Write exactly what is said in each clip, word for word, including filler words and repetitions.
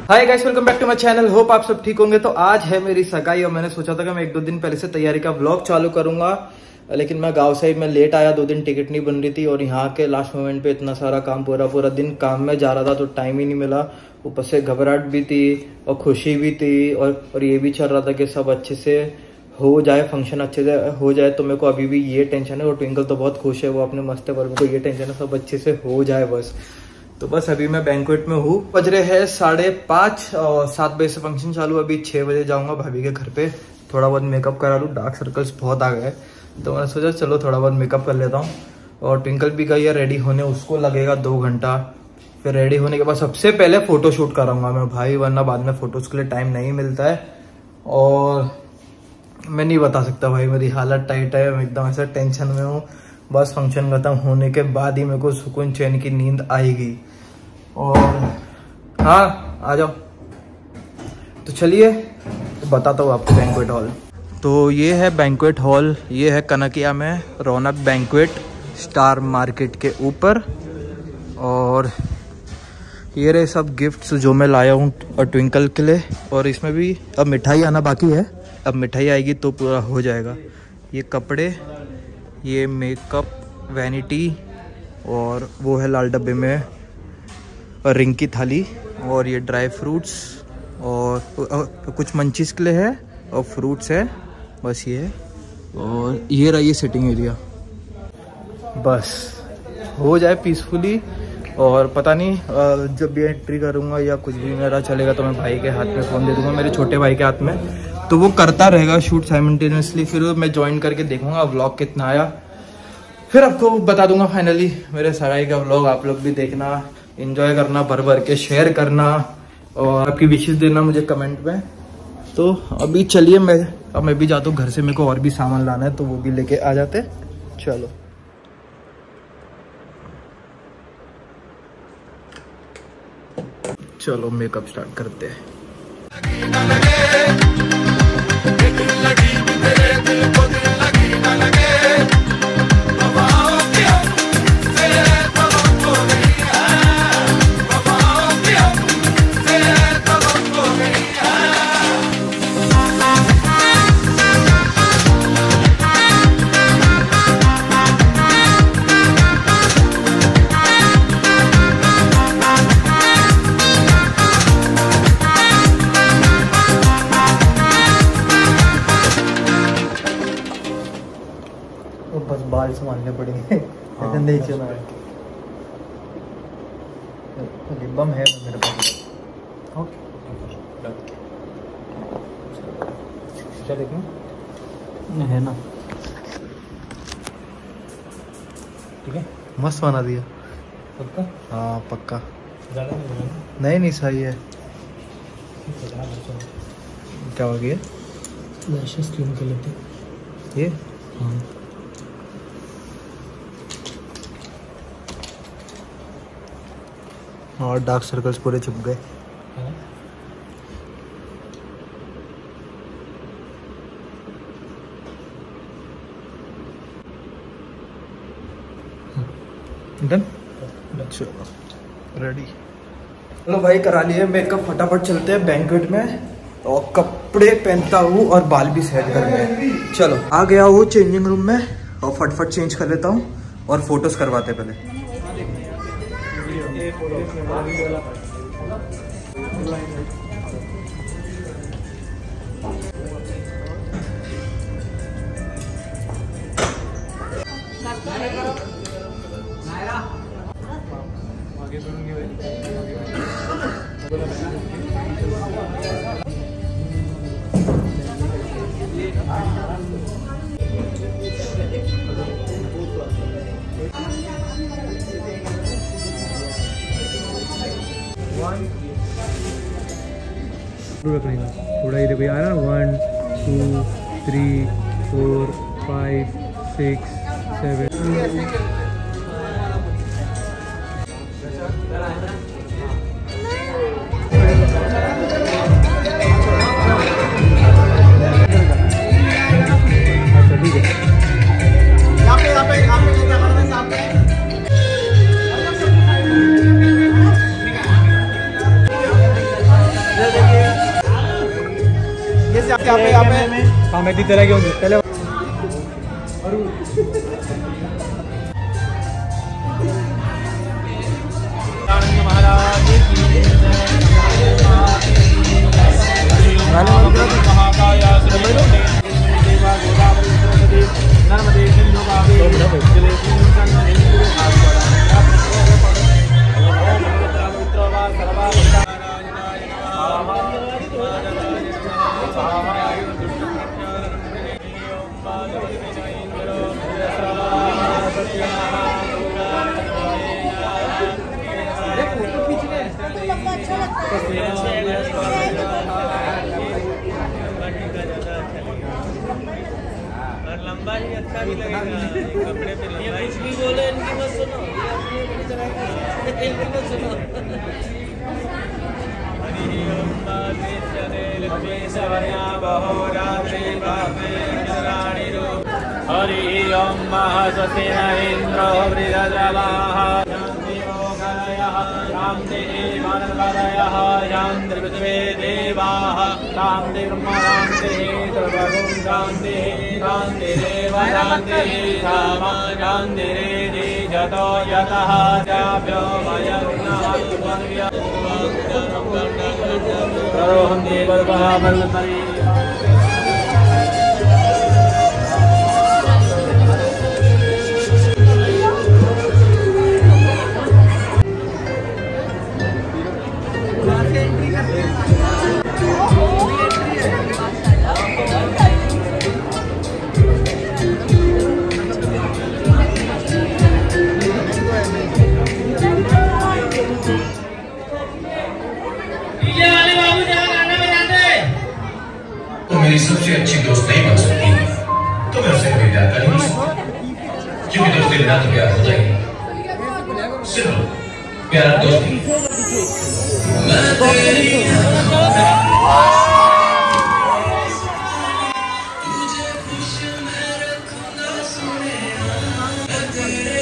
Hi guys, welcome back to my channel. Hope आप सब ठीक होंगे। तो आज है मेरी सगाई और मैंने सोचा था कि मैं एक दो दिन पहले से तैयारी का व्लॉग चालू करूंगा, लेकिन मैं गांव साइड में लेट आया, दो दिन टिकट नहीं बन रही थी और यहाँ के लास्ट मोमेंट पे इतना सारा काम, पूरा पूरा दिन काम में जा रहा था तो टाइम ही नहीं मिला। ऊपर से घबराहट भी थी और खुशी भी थी और, और ये भी चल रहा था कि सब अच्छे से हो जाए, फंक्शन अच्छे से हो जाए। तो मेरे को अभी भी ये टेंशन है और ट्विंकल तो बहुत खुश है, वो अपने मस्त है, पर मेरे को ये टेंशन है सब अच्छे से हो जाए बस। तो बस अभी मैं बैंक्वेट में हूँ, बज रहे हैं साढ़े पाँच और सात बजे से फंक्शन चालू। अभी छः बजे जाऊँगा भाभी के घर पे, थोड़ा बहुत मेकअप करा लूँ, डार्क सर्कल्स बहुत आ गए तो मैंने सोचा चलो थोड़ा बहुत मेकअप कर लेता हूँ। और ट्विंकल भी गई है रेडी होने, उसको लगेगा दो घंटा। फिर रेडी होने के बाद सबसे पहले फ़ोटो शूट कराऊंगा मैं भाई, वरना बाद में फ़ोटोज़ के लिए टाइम नहीं मिलता है। और मैं नहीं बता सकता भाई, मेरी हालत टाइट है, मैं एकदम ऐसा टेंशन में हूँ। बस फंक्शन खत्म होने के बाद ही मेरे को सुकून चैन की नींद आएगी। और हाँ, आ जाओ। तो चलिए तो बताता हूँ आपको बैंक्वेट हॉल। तो ये है बैंक्वेट हॉल, ये है कनकिया में रौनक बैंक्वेट स्टार मार्केट के ऊपर। और ये रहे सब गिफ्ट्स जो मैं लाया हूँ और ट्विंकल के लिए। और इसमें भी अब मिठाई आना बाकी है, अब मिठाई आएगी तो पूरा हो जाएगा। ये कपड़े, ये मेकअप, वैनिटी, और वो है लाल डब्बे में रिंग की थाली, और ये ड्राई फ्रूट्स और, और कुछ मंचीज़ के लिए है और फ्रूट्स है, बस ये है। और ये रहा ये सिटिंग एरिया, बस हो जाए पीसफुली। और पता नहीं जब भी एंट्री करूँगा या कुछ भी मेरा चलेगा तो मैं भाई के हाथ में फ़ोन दे दूँगा, मेरे छोटे भाई के हाथ में, तो वो करता रहेगा शूट साइमल्टेनियसली। फिर मैं ज्वाइन करके देखूँगा व्लॉग कितना आया, फिर आपको बता दूंगा फाइनली मेरे सगाई का व्लॉग। आप लोग भी देखना, एंजॉय करना, भर भर के शेयर करना और आपकी विशेष देना मुझे कमेंट में। तो अभी चलिए, मैं अब मैं भी जाता हूँ घर से, मेरे को और भी सामान लाना है तो वो भी लेके आ जाते। चलो चलो मेकअप स्टार्ट करते हैं। बस बाल संभालने पड़ेंगे। हाँ, नहीं चला लिबम है मेरे पास। ओके क्या देखें है ना, ठीक है, मस्त बना दिया पक्का। हाँ पक्का, नहीं नहीं सही है। क्या हो गया, लैशेस क्यों निकल लेते ये। हाँ और डार्क सर्कल्स पूरे छुप गए। डन, चलो रेडी। चलो भाई करा लिए मेकअप, फटाफट चलते हैं बैंक्वेट में और कपड़े पहनता हूँ और बाल भी सेट करने। चलो आ गया हूँ चेंजिंग रूम में और फटफट चेंज कर लेता हूँ और फोटोज करवाते पहले। थोड़ा ही देखो यार, one two three four five six seven. हाँ मैं तेरा क्यों पहले और लंबा ही अच्छा भी लगेगा कपड़े पे लंबा कुछ भी बोले इनकी मत सुनो ये अपनी अपनी तरह का इनकी मत सुनो हरि ओम बालेश्वरे लक्ष्मी सवन्या बहुरात्रि भावे रानी रूप हरि ओम महाससेन इंद्रो वृषद्रवाः शांति देवाः शांति ब्रह्म शांति सर्वगुण शांति शांति देव शांति धाम शांति जतो यतः जाभ्यो भयग्नः करोहं देवः बलपरि मेरी सबसे अच्छी दोस्त नहीं बन सकती तो मैं उससे कभी प्यार कर ही नहीं सकता क्योंकि दोस्ती बिना तो प्यार हो जाएगी सिर्फ प्यार दोस्ती मैं तेरी तुझे खुश मैं रखूंगा सोनिया मैं तेरे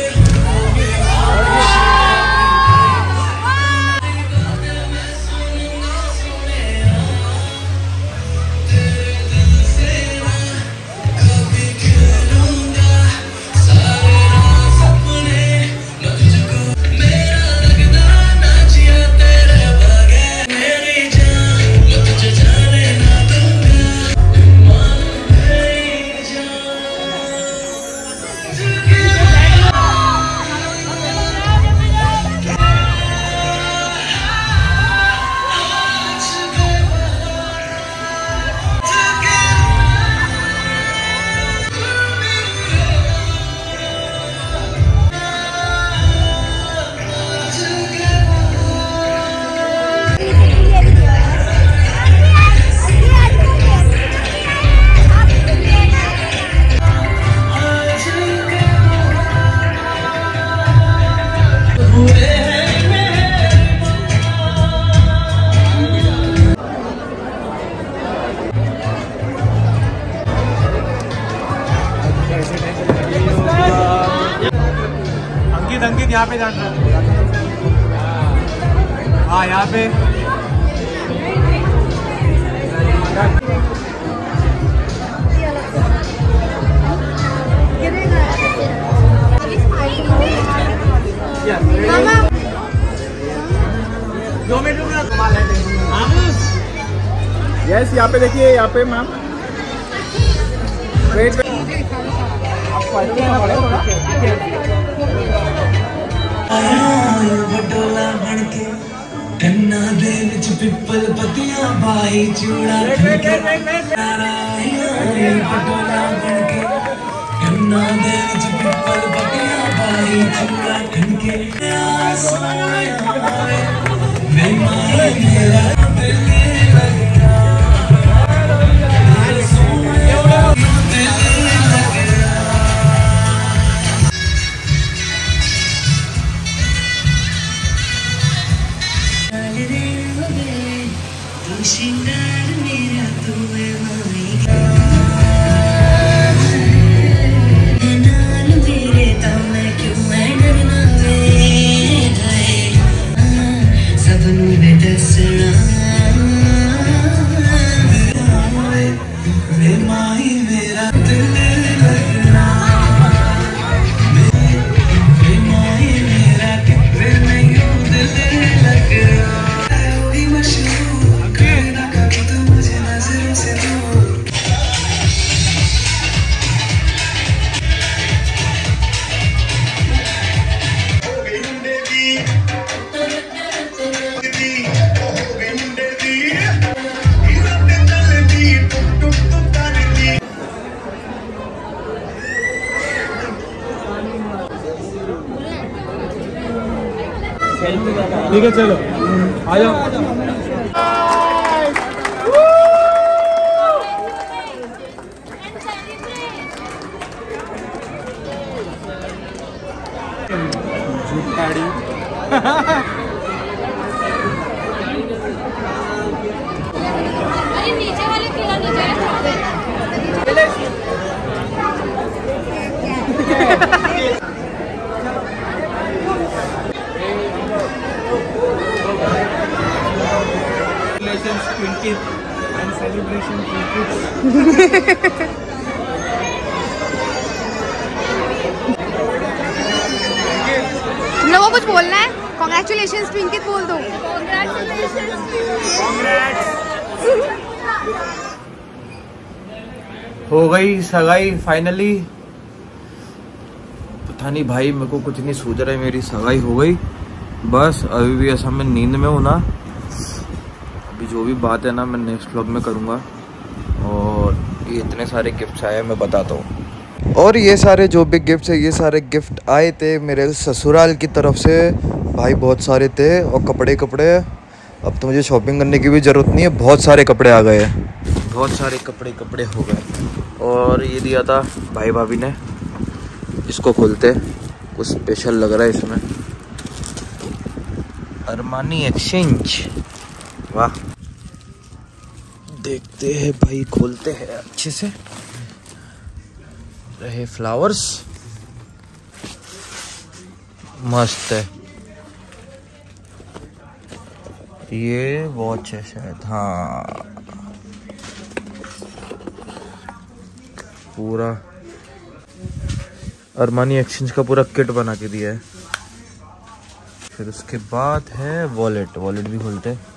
अंकित अंकित यहाँ पे जाना हाँ यहाँ पे दो मिनट में कमाल है यस यहाँ पे देखिए यहाँ पे मैम वेट बटोला बनके कन्ना दे विच पिपल पतियां भाई चूड़ा बटोला बनके कन्ना दे विच पिपल पतियां भाई चूड़ा ठनके वे माए मेरा दिल लग गया शिंगार मेरा तू है नाल मेरे तो मैं क्यों मैं डरना वे ठीक है चलो आ जाओ। नीचे वाले खिलाने जाए तुम लोगों को कुछ बोलना है? कॉन्ग्रेचुलेशंस ट्विंकित बोल दो। हो गई सगाई फाइनली। पता नहीं भाई, मेरे को कुछ नहीं सूझ रहा है। मेरी सगाई हो गई बस। अभी भी ऐसा मैं नींद में हूँ ना। अभी जो भी बात है ना मैं नेक्स्ट व्लॉग में करूँगा। और ये इतने सारे गिफ्ट्स आए मैं बताता हूँ। और ये सारे जो भी गिफ्ट्स है, ये सारे गिफ्ट आए थे मेरे ससुराल की तरफ से। भाई बहुत सारे थे। और कपड़े कपड़े अब तो मुझे शॉपिंग करने की भी ज़रूरत नहीं है, बहुत सारे कपड़े आ गए हैं। बहुत सारे कपड़े कपड़े हो गए। और ये दिया था भाई भाभी ने। इसको खोलते, कुछ स्पेशल लग रहा है इसमें। अरमानी एक्सचेंज, वाह। देखते हैं भाई, खोलते हैं अच्छे से। रहे फ्लावर्स, मस्त है। ये वॉच है शायद, हाँ। पूरा अरमानी एक्सचेंज का पूरा किट बना के दिया है। फिर उसके बाद है वॉलेट। वॉलेट भी खोलते हैं।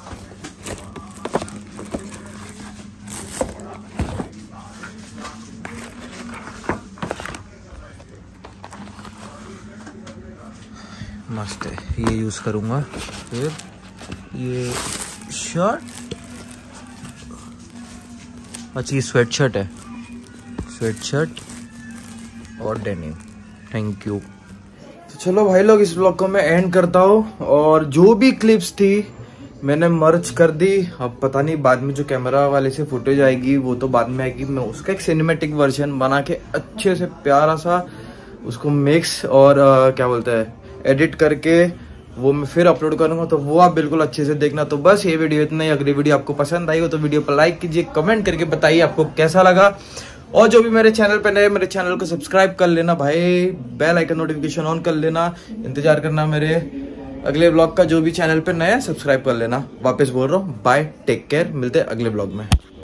मस्त है, ये यूज़ करूँगा। फिर ये शर्ट, अच्छा ये स्वेट शर्ट है। स्वेट शर्ट और डेनिम। Thank you. तो चलो भाई लोग, इस ब्लॉग को मैं एंड करता हूँ। और जो भी क्लिप्स थी मैंने मर्ज कर दी। अब पता नहीं बाद में जो कैमरा वाले से फुटेज आएगी वो तो बाद में आएगी। मैं उसका एक सिनेमैटिक वर्जन बना के अच्छे से प्यारा सा उसको मिक्स और आ, क्या बोलते हैं एडिट करके वो मैं फिर अपलोड करूंगा। तो वो आप बिल्कुल अच्छे से देखना। तो बस ये वीडियो इतना ही। अगली वीडियो आपको पसंद आई हो तो वीडियो पर लाइक कीजिए, कमेंट करके बताइए आपको कैसा लगा। और जो भी मेरे चैनल पे नए, मेरे चैनल को सब्सक्राइब कर लेना भाई। बेल आइकन नोटिफिकेशन ऑन कर लेना। इंतजार करना मेरे अगले ब्लॉग का। जो भी चैनल पे नया सब्सक्राइब कर लेना। वापस बोल रहा हूँ, बाय, टेक केयर। मिलते हैं अगले ब्लॉग में।